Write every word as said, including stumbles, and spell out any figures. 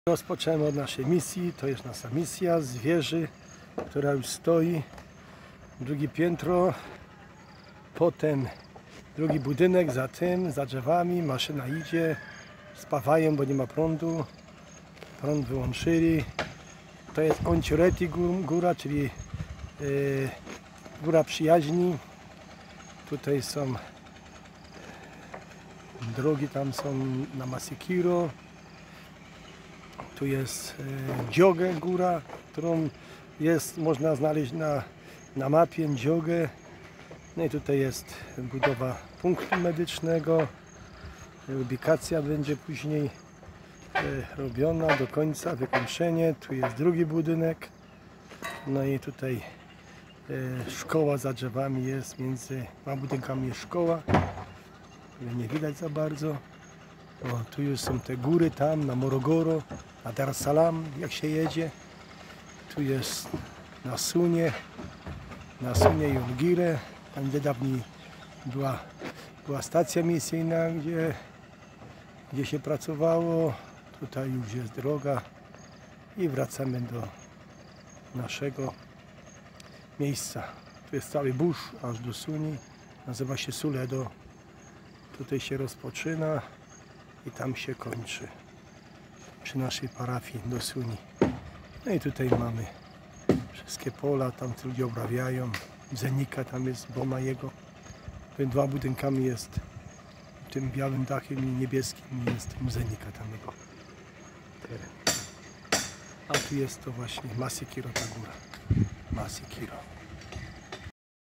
Rozpocząłem od naszej misji, to jest nasza misja z wieży, która już stoi. Drugie piętro, potem drugi budynek, za tym, za drzewami, maszyna idzie, spawają, bo nie ma prądu, prąd wyłączyli. To jest Oncioreti góra, czyli yy, góra przyjaźni. Tutaj są drogi, tam są na Masikiro. Tu jest e, Dziogę góra, którą jest, można znaleźć na, na mapie Dziogę. No i tutaj jest budowa punktu medycznego. Ubikacja będzie później e, robiona do końca, wykończenie. Tu jest drugi budynek. No i tutaj e, szkoła za drzewami jest, między dwoma budynkami jest szkoła. Nie widać za bardzo. O, tu już są te góry, tam na Morogoro, na Dar Salam, jak się jedzie. Tu jest na Sunie, na Sunie i Olgire. Tam gdzie dawniej była, była stacja misyjna, gdzie, gdzie się pracowało. Tutaj już jest droga i wracamy do naszego miejsca. Tu jest cały burz aż do Suni, nazywa się Suledo. Tutaj się rozpoczyna i tam się kończy przy naszej parafii do Suni. No i tutaj mamy wszystkie pola, tam ludzie obrabiają. Zenika tam jest Boma jego. Tym dwa budynkami jest, tym białym dachem i niebieskim jest Zenika tam jego teren. A tu jest to właśnie Masikiro, ta góra. Masikiro.